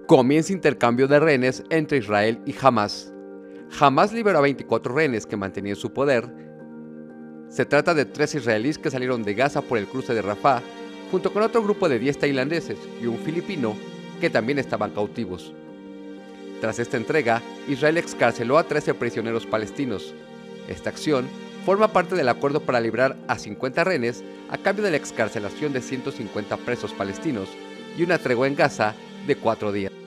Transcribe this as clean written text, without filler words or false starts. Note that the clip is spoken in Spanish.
Comienza intercambio de rehenes entre Israel y Hamás. Hamás liberó a 24 rehenes que mantenía en su poder. Se trata de 3 israelíes que salieron de Gaza por el cruce de Rafah, junto con otro grupo de 10 tailandeses y un filipino que también estaban cautivos. Tras esta entrega, Israel excarceló a 13 prisioneros palestinos. Esta acción forma parte del acuerdo para liberar a 50 rehenes a cambio de la excarcelación de 150 presos palestinos y una tregua en Gaza de 4 días.